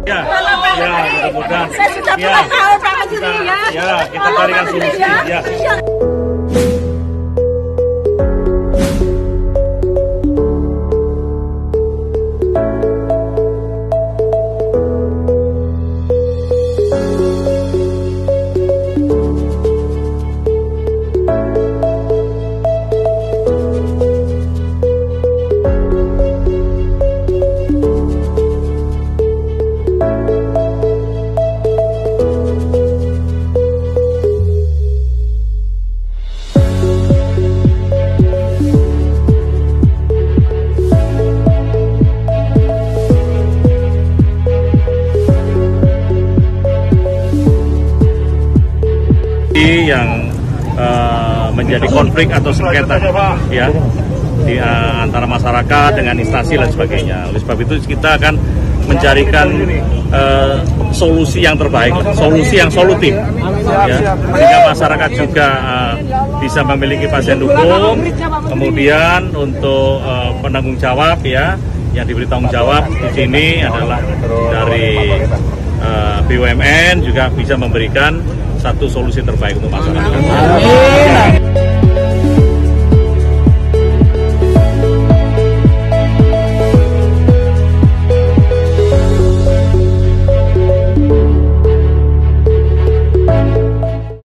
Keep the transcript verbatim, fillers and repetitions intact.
Ya, ya, mudah-mudahan. Saya sudah ya, puluhan tahun Pak Menteri ya. Ya, kita carikan solusi. Ya. Ya. Yang uh, menjadi konflik atau sengketa ya di uh, antara masyarakat dengan instansi dan sebagainya. Oleh sebab itu kita akan mencarikan uh, solusi yang terbaik, solusi yang solutif ya, sehingga masyarakat juga uh, bisa memiliki pasien hukum. Kemudian untuk uh, penanggung jawab ya, yang diberi tanggung jawab di sini adalah dari uh, B U M N juga bisa memberikan satu solusi terbaik untuk masyarakat. Amin.